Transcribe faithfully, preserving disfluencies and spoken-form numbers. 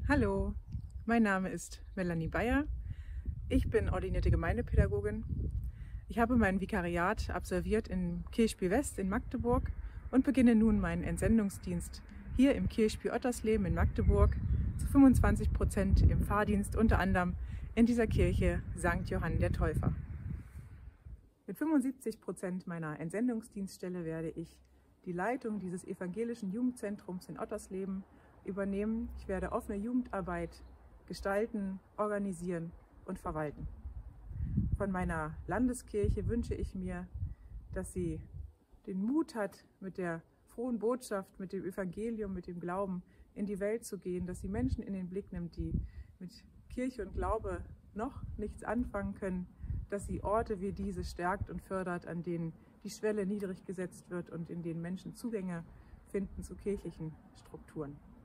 Hallo, mein Name ist Melanie Bayer. Ich bin ordinierte Gemeindepädagogin. Ich habe mein Vikariat absolviert in Kirchspiel West in Magdeburg und beginne nun meinen Entsendungsdienst hier im Kirchspiel Ottersleben in Magdeburg, zu fünfundzwanzig Prozent im Pfarrdienst, unter anderem in dieser Kirche Sankt Johann der Täufer. Mit fünfundsiebzig Prozent meiner Entsendungsdienststelle werde ich die Leitung dieses evangelischen Jugendzentrums in Ottersleben übernehmen. Ich werde offene Jugendarbeit gestalten, organisieren und verwalten. Von meiner Landeskirche wünsche ich mir, dass sie den Mut hat, mit der frohen Botschaft, mit dem Evangelium, mit dem Glauben in die Welt zu gehen, dass sie Menschen in den Blick nimmt, die mit Kirche und Glaube noch nichts anfangen können, dass sie Orte wie diese stärkt und fördert, an denen die Schwelle niedrig gesetzt wird und in denen Menschen Zugänge finden zu kirchlichen Strukturen.